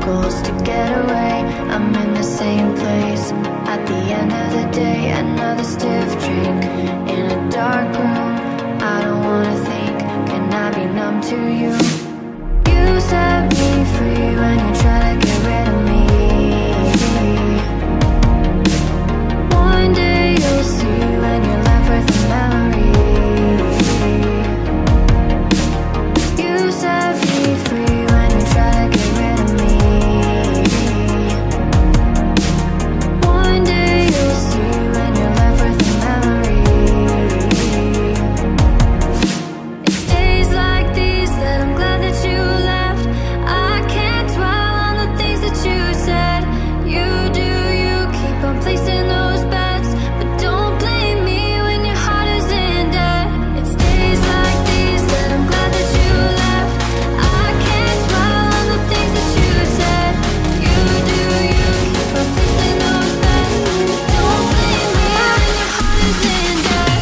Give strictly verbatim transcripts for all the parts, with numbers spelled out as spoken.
circles to get away. I'm in the same place. At the end of the day, another stiff drink in a dark room. I don't wanna think, can I be numb to you? You set me free when you try to get rid of me. One day you'll see when you're left with a memory. You set me free when you try to get rid of me. One day you'll see when you're left with a memory. It's days like these that I'm glad that you left. I can't dwell on the things that you said. You do, you keep on placing those bets, but don't blame me when your heart is in debt. It's days like these that I'm glad that you left. I can't dwell on the things that you said. You do, you keep on placing those bets, but don't blame me when your heart is in debt.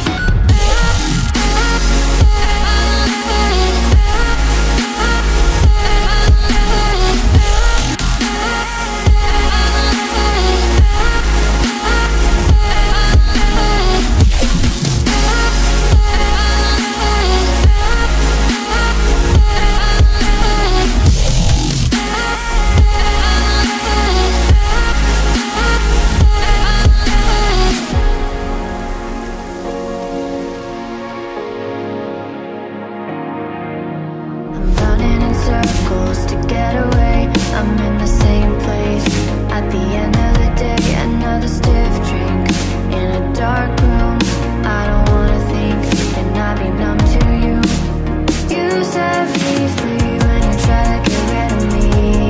I'm running in circles to get away. I'm in the same place. At the end of the day, another stiff drink in a dark room. I don't wanna think, can I be numb to you? You set me free when you try to get rid of me.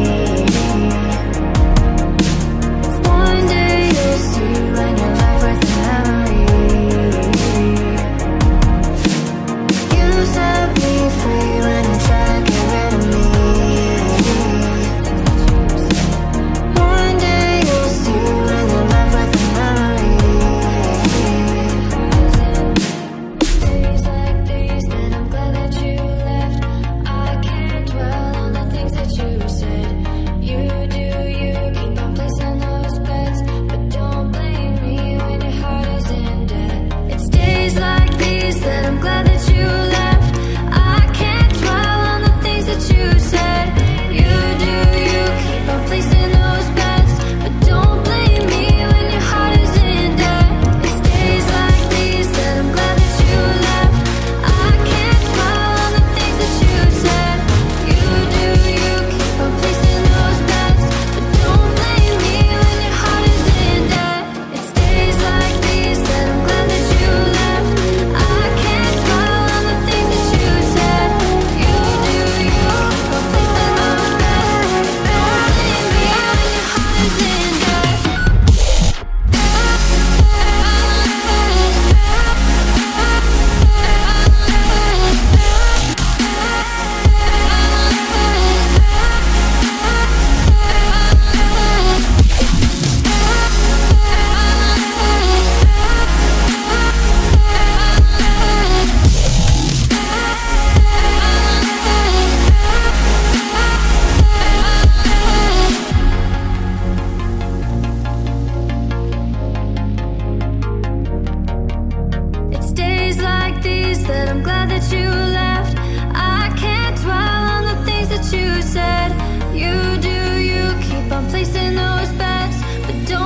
One day you'll see when you're left with a memory. You set me free when you try to get rid of me. One day you'll see when you're left with a memory. Days like these that I'm glad that you left. I can't dwell on the things that you said. You do, you keep on placing those bets, but don't blame me when your heart is in debt. It's days like these that I'm glad that you left. I can't dwell on the things that you said. You do, you keep on placing those bets, but don't blame me when your heart is in debt. It's days like these that I'm glad that you left. I can't dwell on the things that you said. You do, you keep on placing those bets, but don't blame me when your heart is in debt. It's days like these that I'm glad that you left. I can't dwell on the things that you said. You do, you keep on placing those bets, but don't blame me when your heart is in debt. It's days like these that I'm glad that you left. I can't dwell on the things that you said. You do, you keep on placing those bets, but don't